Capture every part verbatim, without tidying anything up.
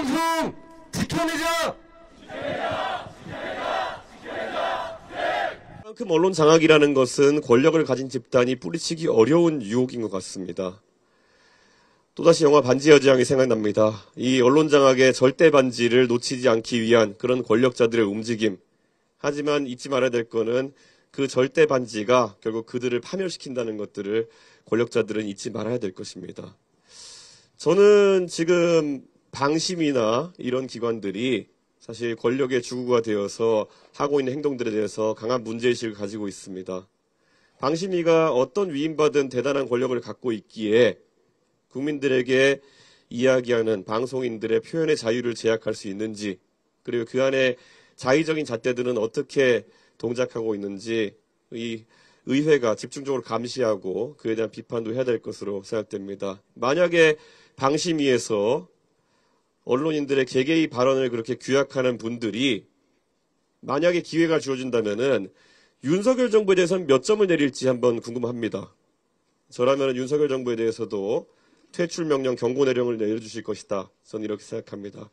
공영방송 지켜내자! 지켜내자! 지켜내자! 지켜내자! 네! 그만큼 언론 장악이라는 것은 권력을 가진 집단이 뿌리치기 어려운 유혹인 것 같습니다. 또다시 영화 반지의 제왕이 생각납니다. 이 언론 장악의 절대 반지를 놓치지 않기 위한 그런 권력자들의 움직임. 하지만 잊지 말아야 될 거는 그 절대 반지가 결국 그들을 파멸시킨다는 것들을 권력자들은 잊지 말아야 될 것입니다. 저는 지금 방심이나 이런 기관들이 사실 권력의 주구가 되어서 하고 있는 행동들에 대해서 강한 문제의식을 가지고 있습니다. 방심위가 어떤 위임받은 대단한 권력을 갖고 있기에 국민들에게 이야기하는 방송인들의 표현의 자유를 제약할 수 있는지, 그리고 그 안에 자의적인 잣대들은 어떻게 동작하고 있는지 이 의회가 집중적으로 감시하고 그에 대한 비판도 해야 될 것으로 생각됩니다. 만약에 방심위에서 언론인들의 개개의 발언을 그렇게 규약하는 분들이 만약에 기회가 주어진다면은 윤석열 정부에 대해서는 몇 점을 내릴지 한번 궁금합니다. 저라면 윤석열 정부에 대해서도 퇴출 명령, 경고 내령을 내려주실 것이다. 저는 이렇게 생각합니다.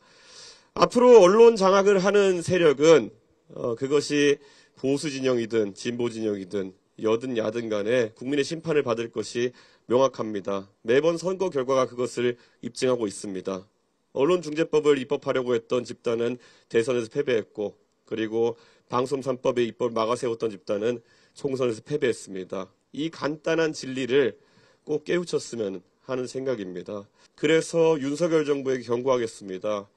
앞으로 언론 장악을 하는 세력은 어, 그것이 보수 진영이든 진보 진영이든 여든 야든 간에 국민의 심판을 받을 것이 명확합니다. 매번 선거 결과가 그것을 입증하고 있습니다. 언론중재법을 입법하려고 했던 집단은 대선에서 패배했고, 그리고 방송 삼 법의 입법을 막아세웠던 집단은 총선에서 패배했습니다. 이 간단한 진리를 꼭 깨우쳤으면 하는 생각입니다. 그래서 윤석열 정부에게 경고하겠습니다.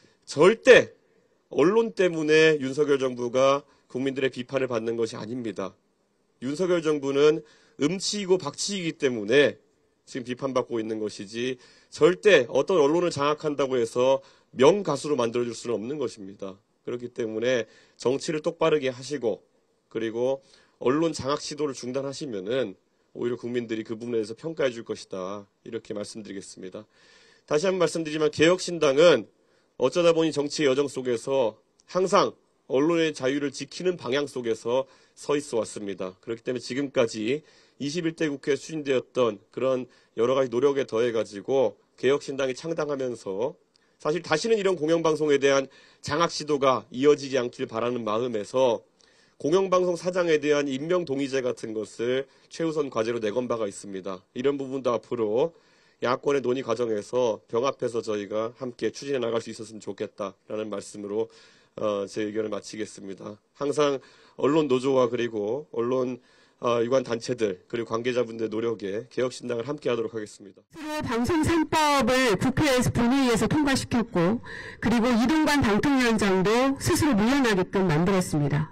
절대 언론 때문에 윤석열 정부가 국민들의 비판을 받는 것이 아닙니다. 윤석열 정부는 음치이고 박치이기 때문에 지금 비판받고 있는 것이지 절대 어떤 언론을 장악한다고 해서 명가수로 만들어줄 수는 없는 것입니다. 그렇기 때문에 정치를 똑바르게 하시고, 그리고 언론 장악 시도를 중단하시면은 오히려 국민들이 그 부분에 대해서 평가해 줄 것이다. 이렇게 말씀드리겠습니다. 다시 한번 말씀드리지만 개혁신당은 어쩌다 보니 정치의 여정 속에서 항상 언론의 자유를 지키는 방향 속에서 서 있어 왔습니다. 그렇기 때문에 지금까지 이십일 대 국회에 추진되었던 그런 여러 가지 노력에 더해가지고 개혁신당이 창당하면서 사실 다시는 이런 공영방송에 대한 장악 시도가 이어지지 않길 바라는 마음에서 공영방송 사장에 대한 임명 동의제 같은 것을 최우선 과제로 내건 바가 있습니다. 이런 부분도 앞으로 야권의 논의 과정에서 병합해서 저희가 함께 추진해 나갈 수 있었으면 좋겠다라는 말씀으로 어, 제 의견을 마치겠습니다. 항상 언론 노조와 그리고 언론 어, 유관 단체들 그리고 관계자분들의 노력에 개혁신당을 함께하도록 하겠습니다. 방송 삼 법을 국회에서 본회의에서 통과시켰고, 그리고 이동관 방통위원장도 스스로 물러나게끔 만들었습니다.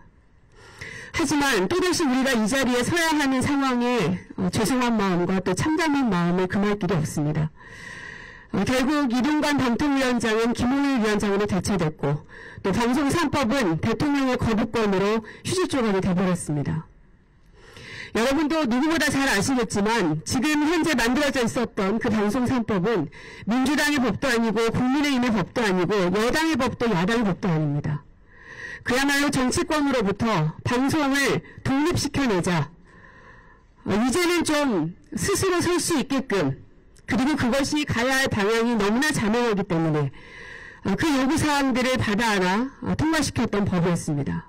하지만 또다시 우리가 이 자리에 서야 하는 상황에 어, 죄송한 마음과 또 참담한 마음을 금할 길이 없습니다. 어, 결국 이동관 방통위원장은 김홍일 위원장으로 대체됐고, 또 방송 삼 법은 대통령의 거부권으로 휴지 조각이 되어버렸습니다. 여러분도 누구보다 잘 아시겠지만 지금 현재 만들어져 있었던 그 방송 삼 법은 민주당의 법도 아니고 국민의힘의 법도 아니고 여당의 법도 야당의 법도 아닙니다. 그야말로 정치권으로부터 방송을 독립시켜내자, 어, 이제는 좀 스스로 설 수 있게끔, 그리고 그것이 가야 할 방향이 너무나 자명하기 때문에 어, 그 요구사항들을 받아안아 어, 통과시켰던 법이었습니다.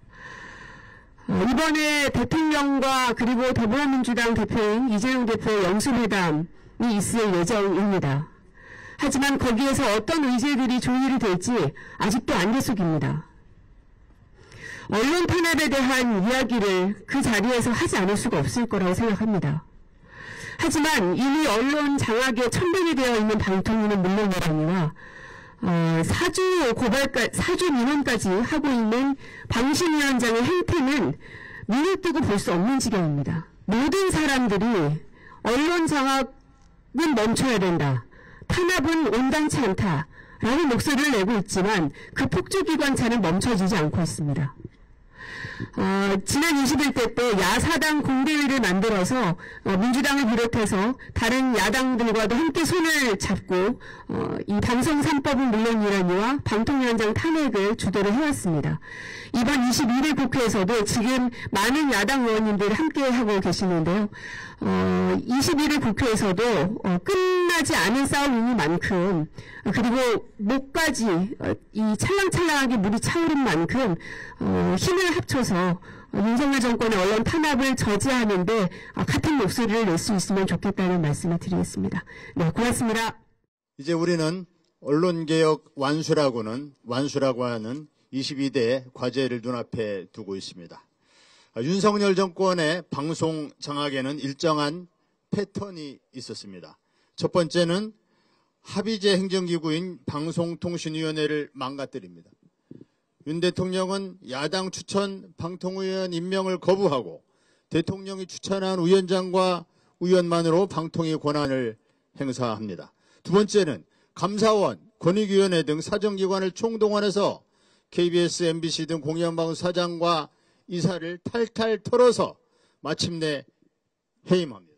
어, 이번에 대통령과 그리고 더불어민주당 대표인 이재용 대표의 영수회담이 있을 예정입니다. 하지만 거기에서 어떤 의제들이 조율이 될지 아직도 안개속입니다. 언론 탄압에 대한 이야기를 그 자리에서 하지 않을 수가 없을 거라고 생각합니다. 하지만 이미 언론 장악에 천명이 되어 있는 방통위는 물론이라니와 어, 사주 고발까지, 사주 민원까지 하고 있는 방심위원장의 행태는 눈을 뜨고 볼 수 없는 지경입니다. 모든 사람들이 언론 장악은 멈춰야 된다, 탄압은 온당치 않다 라는 목소리를 내고 있지만 그 폭주기관차는 멈춰지지 않고 있습니다. 어, 지난 이십 일 때 또 야사당 공대회를 만들어서 어, 민주당을 비롯해서 다른 야당들과도 함께 손을 잡고 어, 이 방송 삼 법은 물론이라니와 방통위원장 탄핵을 주도를 해왔습니다. 이번 이십일 일 국회에서도 지금 많은 야당 의원님들이 함께 하고 계시는데요. 어, 이십일 일 국회에서도 어, 끝나지 않은 싸움인 만큼 그리고 목까지 어, 이 찰랑찰랑하게 물이 차오른 만큼 어, 힘을 합쳐서 어, 윤석열 정권의 언론 탄압을 저지하는데 어, 같은 목소리를 낼 수 있으면 좋겠다는 말씀을 드리겠습니다. 네, 고맙습니다. 이제 우리는 언론개혁 완수라고는 완수라고 하는 이십이 대 과제를 눈앞에 두고 있습니다. 윤석열 정권의 방송 장악에는 일정한 패턴이 있었습니다. 첫 번째는 합의제 행정기구인 방송통신위원회를 망가뜨립니다. 윤 대통령은 야당 추천 방통위원 임명을 거부하고 대통령이 추천한 위원장과 위원만으로 방통위 권한을 행사합니다. 두 번째는 감사원, 권익위원회 등 사정기관을 총동원해서 케이비에스, 엠비씨 등 공영방송 사장과 이사를 탈탈 털어서 마침내 해임합니다.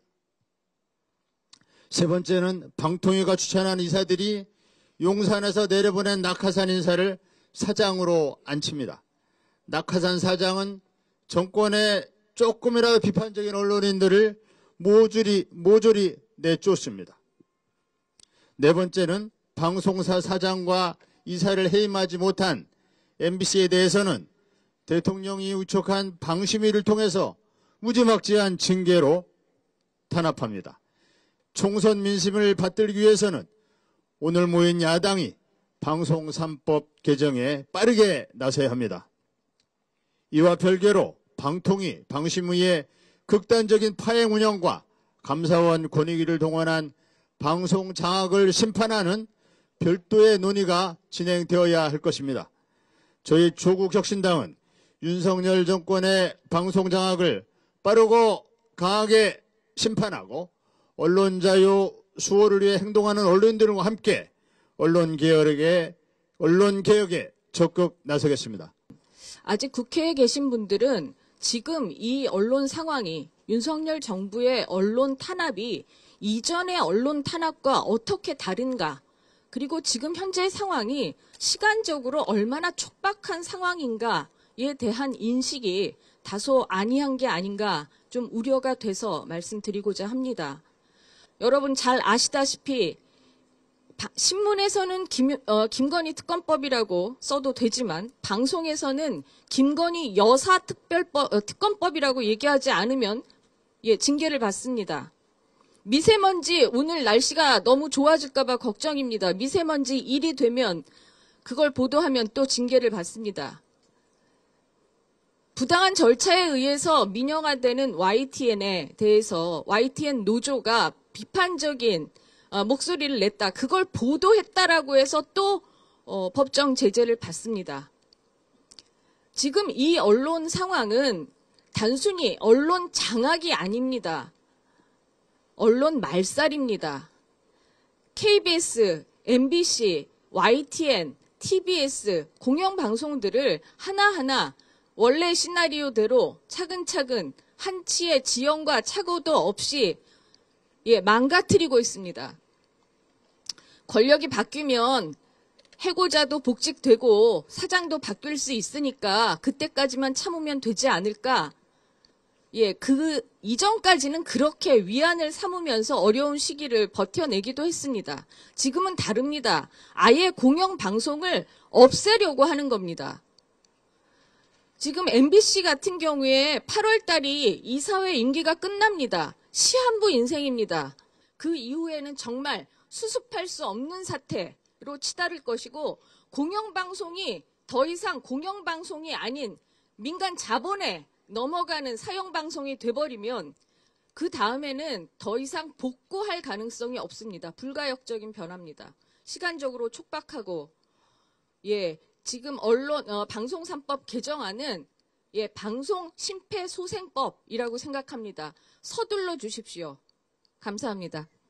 세 번째는 방통위가 추천한 이사들이 용산에서 내려보낸 낙하산 인사를 사장으로 앉힙니다. 낙하산 사장은 정권의 조금이라도 비판적인 언론인들을 모조리, 모조리 내쫓습니다. 네 번째는 방송사 사장과 이사를 해임하지 못한 엠비씨에 대해서는 대통령이 위촉한 방심위를 통해서 무지막지한 징계로 탄압합니다. 총선 민심을 받들기 위해서는 오늘 모인 야당이 방송 삼 법 개정에 빠르게 나서야 합니다. 이와 별개로 방통위, 방심위의 극단적인 파행 운영과 감사원 권익위를 동원한 방송 장악을 심판하는 별도의 논의가 진행되어야 할 것입니다. 저희 조국혁신당은 윤석열 정권의 방송 장악을 빠르고 강하게 심판하고 언론 자유 수호를 위해 행동하는 언론인들과 함께 언론 개혁에 언론 개혁에 적극 나서겠습니다. 아직 국회에 계신 분들은 지금 이 언론 상황이 윤석열 정부의 언론 탄압이 이전의 언론 탄압과 어떻게 다른가, 그리고 지금 현재 상황이 시간적으로 얼마나 촉박한 상황인가에 대한 인식이 다소 아니한 게 아닌가 좀 우려가 돼서 말씀드리고자 합니다. 여러분 잘 아시다시피 신문에서는 김, 어, 김건희 특검법이라고 써도 되지만 방송에서는 김건희 여사 특별법, 어, 특검법이라고 얘기하지 않으면 예, 징계를 받습니다. 미세먼지 오늘 날씨가 너무 좋아질까 봐 걱정입니다. 미세먼지 일이 되면 그걸 보도하면 또 징계를 받습니다. 부당한 절차에 의해서 민영화되는 와이티엔에 대해서 와이티엔 노조가 비판적인 어, 목소리를 냈다. 그걸 보도했다라고 해서 또 어, 법정 제재를 받습니다. 지금 이 언론 상황은 단순히 언론 장악이 아닙니다. 언론 말살입니다. 케이비에스, 엠비씨, 와이티엔, 티비에스 공영방송들을 하나하나 원래 시나리오대로 차근차근 한치의 지연과 착오도 없이 예, 망가뜨리고 있습니다. 권력이 바뀌면 해고자도 복직되고 사장도 바뀔 수 있으니까 그때까지만 참으면 되지 않을까? 예, 그 이전까지는 그렇게 위안을 삼으면서 어려운 시기를 버텨내기도 했습니다. 지금은 다릅니다. 아예 공영방송을 없애려고 하는 겁니다. 지금 엠비씨 같은 경우에 팔월 달이 이사회 임기가 끝납니다. 시한부 인생입니다. 그 이후에는 정말 수습할 수 없는 사태로 치달을 것이고 공영방송이 더 이상 공영방송이 아닌 민간 자본에 넘어가는 사형방송이 돼버리면 그 다음에는 더 이상 복구할 가능성이 없습니다. 불가역적인 변화입니다. 시간적으로 촉박하고 예 지금 언론 어, 방송 삼 법 개정안은 예 방송 심폐소생법이라고 생각합니다. 서둘러 주십시오. 감사합니다.